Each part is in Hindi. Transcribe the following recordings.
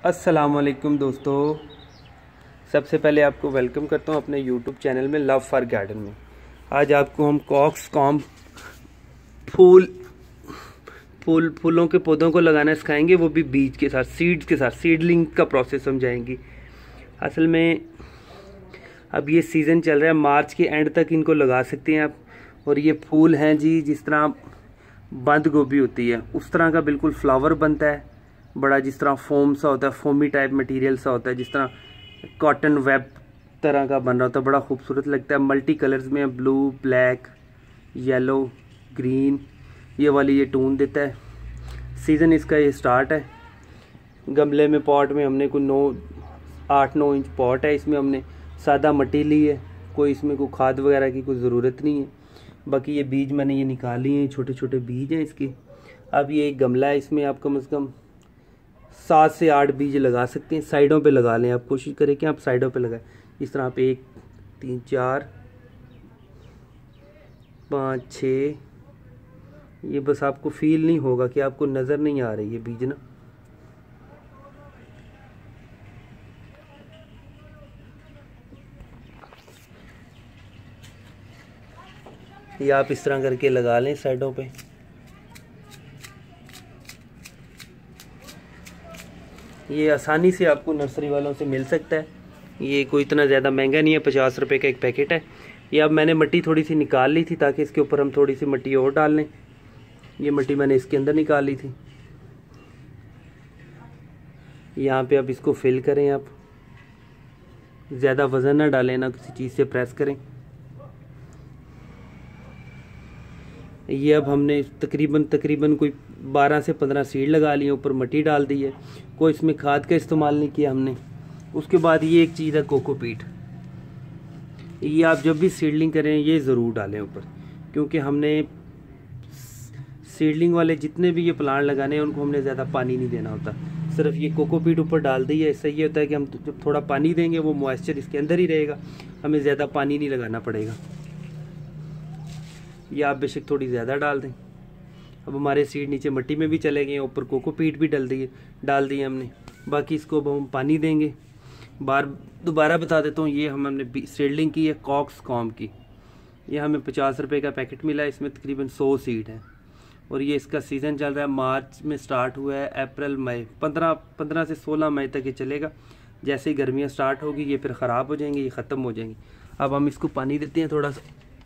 अस्सलामुअलैकुम दोस्तों, सबसे पहले आपको वेलकम करता हूं अपने यूट्यूब चैनल में लव फॉर गार्डन में। आज आपको हम कॉक्सकॉम्ब फूलों के पौधों को लगाना सिखाएंगे, वो भी बीज के साथ, सीड्स के साथ, सीडलिंग का प्रोसेस समझाएंगे। असल में अब ये सीज़न चल रहा है, मार्च के एंड तक इनको लगा सकते हैं आप। और ये फूल हैं जी, जिस तरह बंद गोभी होती है उस तरह का बिल्कुल फ्लावर बनता है, बड़ा जिस तरह फोम सा होता है, फोमी टाइप मटेरियल सा होता है, जिस तरह कॉटन वेब तरह का बन रहा होता है, बड़ा खूबसूरत लगता है। मल्टी कलर्स में, ब्लू, ब्लैक, येलो, ग्रीन, ये वाली ये टून देता है। सीज़न इसका ये स्टार्ट है। गमले में, पॉट में हमने कोई 8-9 इंच पॉट है, इसमें हमने सादा मिट्टी ली है, कोई इसमें कोई खाद वगैरह की कोई ज़रूरत नहीं है। बाकी ये बीज मैंने ये निकाली हैं, छोटे छोटे बीज हैं इसके। अब ये एक गमला है, इसमें आप कम से कम 7 से 8 बीज लगा सकते हैं। साइडों पे लगा लें, आप कोशिश करें कि आप साइडों पे लगाएं। इस तरह आप 1, 3, 4, 5, 6, ये बस आपको फील नहीं होगा कि आपको नज़र नहीं आ रही है बीज ना। ये आप इस तरह करके लगा लें साइडों पे। ये आसानी से आपको नर्सरी वालों से मिल सकता है, ये कोई इतना ज़्यादा महंगा नहीं है, 50 रुपए का एक पैकेट है। ये अब मैंने मिट्टी थोड़ी सी निकाल ली थी ताकि इसके ऊपर हम थोड़ी सी मिट्टी और डाल लें। ये मिट्टी मैंने इसके अंदर निकाल ली थी। यहाँ पे अब इसको फिल करें, आप ज़्यादा वज़न ना डालें, ना किसी चीज़ से प्रेस करें। ये अब हमने तकरीबन कोई 12 से 15 सीड लगा लिए, ऊपर मिट्टी डाल दी है, कोई इसमें खाद का इस्तेमाल नहीं किया हमने। उसके बाद ये एक चीज़ है कोकोपीट, ये आप जब भी सीडलिंग करें ये ज़रूर डालें ऊपर, क्योंकि हमने सीडलिंग वाले जितने भी ये प्लांट लगाने हैं उनको हमने ज़्यादा पानी नहीं देना होता, सिर्फ ये कोकोपीट ऊपर डाल दी है। इससे ये होता है कि हम जब थोड़ा पानी देंगे वो मॉइस्चर इसके अंदर ही रहेगा, हमें ज़्यादा पानी नहीं लगाना पड़ेगा। ये आप बेशक थोड़ी ज़्यादा डाल दें। अब हमारे सीड नीचे मिट्टी में भी चले गए, ऊपर कोकोपीट भी डाल दिए हमने। बाकी इसको अब हम पानी देंगे। दोबारा बता देता हूँ, ये हमने सीडलिंग की है कॉक्सकॉम्ब की। ये हमें 50 रुपए का पैकेट मिला है, इसमें तकरीबन 100 सीड है। और ये इसका सीज़न चल रहा है, मार्च में स्टार्ट हुआ है, अप्रैल मई, 15 से 16 मई तक ये चलेगा। जैसे ही गर्मियाँ स्टार्ट होगी ये फिर ख़राब हो जाएंगी, ये ख़त्म हो जाएंगी। अब हम इसको पानी देते हैं थोड़ा सा।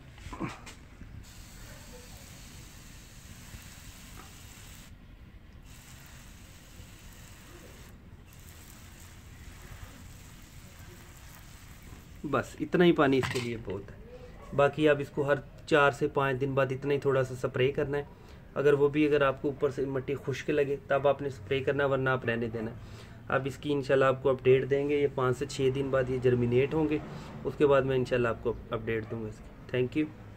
बस इतना ही पानी इसके लिए बहुत है। बाकी आप इसको हर 4 से 5 दिन बाद इतना ही थोड़ा सा स्प्रे करना है। अगर आपको ऊपर से मिट्टी खुश्क लगे तब आपने स्प्रे करना, वरना आप रहने देना है। अब इसकी इंशाल्लाह आपको अपडेट देंगे, ये 5 से 6 दिन बाद ये जर्मिनेट होंगे, उसके बाद मैं इंशाल्लाह आपको अपडेट दूंगा इसकी। Thank you.